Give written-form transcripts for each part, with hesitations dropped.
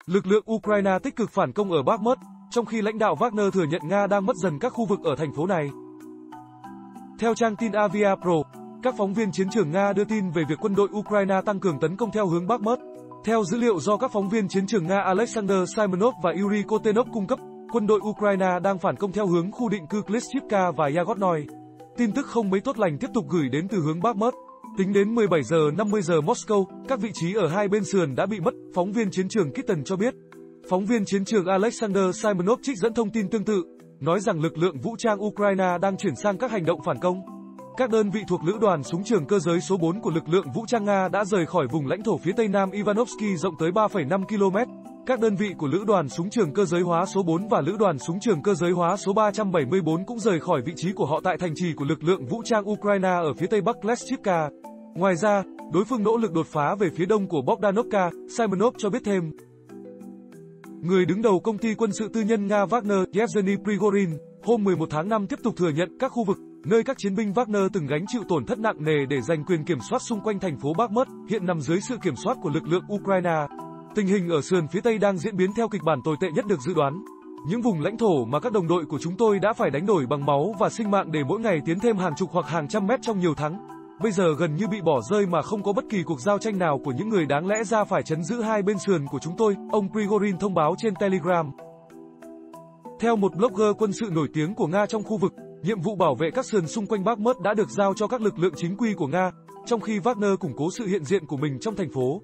Lực lượng Ukraine tích cực phản công ở Bakhmut, trong khi lãnh đạo Wagner thừa nhận Nga đang mất dần các khu vực ở thành phố này. Theo trang tin Avia Pro, các phóng viên chiến trường Nga đưa tin về việc quân đội Ukraine tăng cường tấn công theo hướng Bakhmut. Theo dữ liệu do các phóng viên chiến trường Nga Alexander Simonov và Yuri Kotenov cung cấp, quân đội Ukraine đang phản công theo hướng khu định cư Klishchivka và Yagodnoy. Tin tức không mấy tốt lành tiếp tục gửi đến từ hướng Bakhmut. Tính đến 17 giờ 50 giờ Moscow, các vị trí ở hai bên sườn đã bị mất, phóng viên chiến trường Kitten cho biết. Phóng viên chiến trường Alexander Simonov trích dẫn thông tin tương tự, nói rằng lực lượng vũ trang Ukraine đang chuyển sang các hành động phản công. Các đơn vị thuộc Lữ đoàn Súng trường Cơ giới số 4 của lực lượng vũ trang Nga đã rời khỏi vùng lãnh thổ phía tây nam Ivanovsky rộng tới 3,5 km. Các đơn vị của Lữ đoàn Súng trường Cơ giới hóa số 4 và Lữ đoàn Súng trường Cơ giới hóa số 374 cũng rời khỏi vị trí của họ tại thành trì của lực lượng vũ trang Ukraine ở phía tây bắc Klishchivka. Ngoài ra, đối phương nỗ lực đột phá về phía đông của Bogdanovka, Simonov cho biết thêm. Người đứng đầu công ty quân sự tư nhân Nga Wagner, Yevgeny Prigozhin, hôm 11 tháng 5 tiếp tục thừa nhận các khu vực nơi các chiến binh Wagner từng gánh chịu tổn thất nặng nề để giành quyền kiểm soát xung quanh thành phố Bakhmut, hiện nằm dưới sự kiểm soát của lực lượng Ukraine. Tình hình ở sườn phía Tây đang diễn biến theo kịch bản tồi tệ nhất được dự đoán. Những vùng lãnh thổ mà các đồng đội của chúng tôi đã phải đánh đổi bằng máu và sinh mạng để mỗi ngày tiến thêm hàng chục hoặc hàng trăm mét trong nhiều tháng, bây giờ gần như bị bỏ rơi mà không có bất kỳ cuộc giao tranh nào của những người đáng lẽ ra phải trấn giữ hai bên sườn của chúng tôi, ông Prigozhin thông báo trên Telegram. Theo một blogger quân sự nổi tiếng của Nga trong khu vực, nhiệm vụ bảo vệ các sườn xung quanh Bakhmut đã được giao cho các lực lượng chính quy của Nga, trong khi Wagner củng cố sự hiện diện của mình trong thành phố.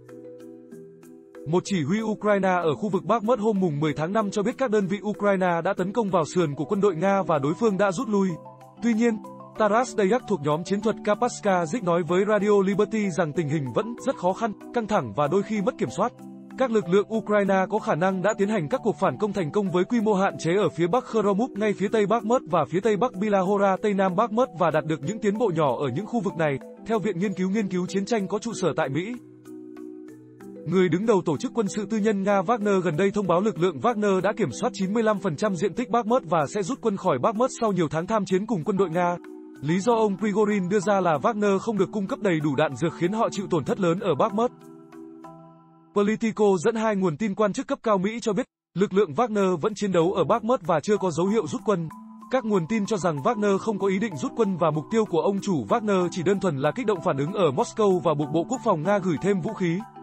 Một chỉ huy Ukraine ở khu vực Bakhmut hôm mùng 10 tháng 5 cho biết các đơn vị Ukraine đã tấn công vào sườn của quân đội Nga và đối phương đã rút lui. Tuy nhiên, Taras Dayak thuộc nhóm chiến thuật Kapatska Zik nói với Radio Liberty rằng tình hình vẫn rất khó khăn, căng thẳng và đôi khi mất kiểm soát. Các lực lượng Ukraine có khả năng đã tiến hành các cuộc phản công thành công với quy mô hạn chế ở phía bắc Khoromuk ngay phía tây Bakhmut và phía tây bắc Bilahora tây nam Bakhmut và đạt được những tiến bộ nhỏ ở những khu vực này, theo Viện Nghiên cứu chiến tranh có trụ sở tại Mỹ. Người đứng đầu tổ chức quân sự tư nhân Nga Wagner gần đây thông báo lực lượng Wagner đã kiểm soát 95% diện tích Bakhmut và sẽ rút quân khỏi Bakhmut sau nhiều tháng tham chiến cùng quân đội Nga. Lý do ông Prigozhin đưa ra là Wagner không được cung cấp đầy đủ đạn dược khiến họ chịu tổn thất lớn ở Bakhmut. Politico dẫn hai nguồn tin quan chức cấp cao Mỹ cho biết, lực lượng Wagner vẫn chiến đấu ở Bakhmut và chưa có dấu hiệu rút quân. Các nguồn tin cho rằng Wagner không có ý định rút quân và mục tiêu của ông chủ Wagner chỉ đơn thuần là kích động phản ứng ở Moscow và buộc Bộ Quốc phòng Nga gửi thêm vũ khí.